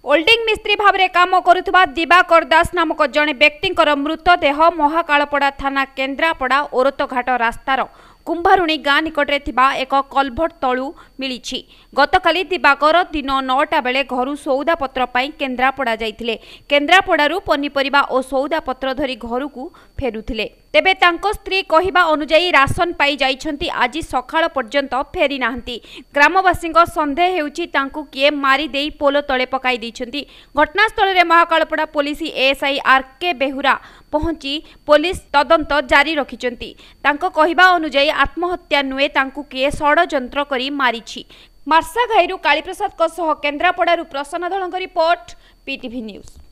Holding मिस्त्री भाव में काम करुवा दिवाकर दास नामक जड़े व्यक्ति मृतदेह महाकालपड़ा थाना केन्द्रापड़ा ओरतघाट रास्तार कुंभारुणी गाँ निकटरे एक कलभट तलू मिली। गतकाली दिवाकर दिन 9टा बेले घर सौदापत्र केन्द्रापड़ा जाइथिले। केन्द्रापड़ारू पनीपरिबा और सौदापत्र धरी घर को फेरुथिले। तेबे तांको स्त्री कहिबा अनुसार राशन पाई जाइछंती, आज सकाळ पर्यंत फेरी नाहंती। ग्रामवासी संदेह हेउची तांको किए मारी देई पोलो तले पकाई दैछंती। घटनास्थल रे Mahakalpada police ASI RK Behura पहुंची पुलिस तदंत जारी रखिछंती। तांको कहिबा अनुसार आत्महत्या नुए, तांको किए षडयंत्र करी मारिछि। मार्सा घाईरू कालीप्रसाद केन्द्रापड़ारू प्रसन्न धलଙ୍କ रिपोर्ट, पीटीवी न्यूज।